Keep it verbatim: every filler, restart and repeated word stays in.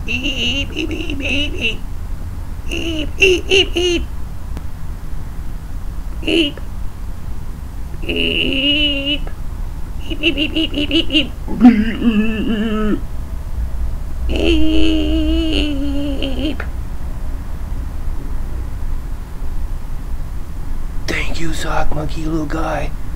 Eep, eep, eep, eep, eep. Eep, eep, eep, eep. Eep. Eep. Eep, eep, eep, eep, eep, eep, eep. Eep. Thank you, sock monkey little guy.